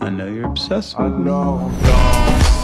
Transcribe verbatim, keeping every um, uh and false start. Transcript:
I know you're obsessed I with me. know, dog.